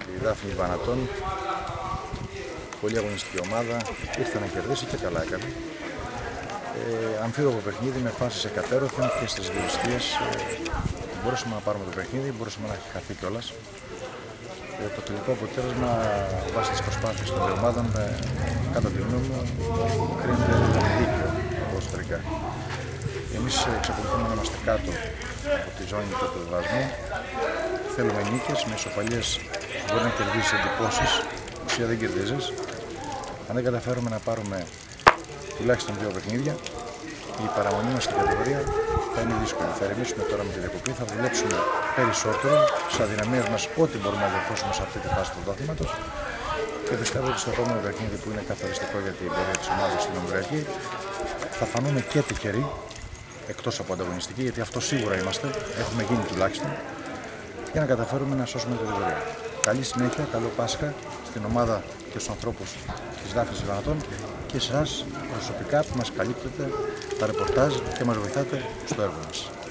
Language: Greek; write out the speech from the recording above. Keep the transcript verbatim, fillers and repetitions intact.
Η Δάφνη Βανατών, πολύ αγωνιστική ομάδα, ήρθε να κερδίσει και καλά έκανε. Ε, αμφίροπο παιχνίδι με φάσεις εκατέρωθεν και στις δύο εστίες. Ε, μπορούσαμε να πάρουμε το παιχνίδι, μπορούσαμε να χαθεί κιόλας. Ε, το τελικό αποτέλεσμα βάσει τις προσπάθειες των δύο ομάδων, ε, κατά τη γνώμη μου, κρίνεται δίκαιο από εσωτερικά. Εμείς εξακολουθούμε να είμαστε κάτω από τη ζώνη του υποβιβασμού. Θέλουμε νίκες, με ισοπαλίες μπορεί να κερδίσεις εντυπώσεις, ουσία δεν κερδίζεις. Αν δεν καταφέρουμε να πάρουμε τουλάχιστον δύο παιχνίδια, η παραμονή μας στην κατηγορία θα είναι δύσκολη. Θα ερεμήσουμε τώρα με τη διακοπή, θα δουλέψουμε περισσότερο στις αδυναμίες μας, ό,τι μπορούμε να διορθώσουμε σε αυτή τη φάση του πρωταθλήματος. Και πιστεύω ότι στο επόμενο παιχνίδι που είναι καθοριστικό για την πορεία της ομάδας στην Ομβριακή θα φανούμε και τυχεροί, εκτός από ανταγωνιστική, γιατί αυτό σίγουρα είμαστε, έχουμε γίνει τουλάχιστον, για να καταφέρουμε να σώσουμε την κατηγορία. Καλή συνέχεια, καλό Πάσχα στην ομάδα και στους ανθρώπους της Δάφνης Βανατών και σε εσάς προσωπικά που μας καλύπτετε τα ρεπορτάζ και μας βοηθάτε στο έργο μας.